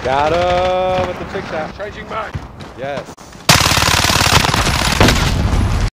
Got him with the trick shot. Changing back. Yes.